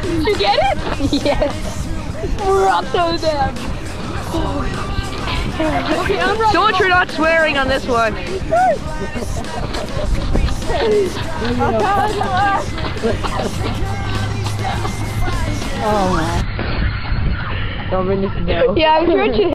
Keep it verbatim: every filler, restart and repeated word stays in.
Did you get it? Yes. Rotterdam. Okay, I'm So much for not swearing on this one. Oh man. Don't bring this down. Yeah, I'm sure it should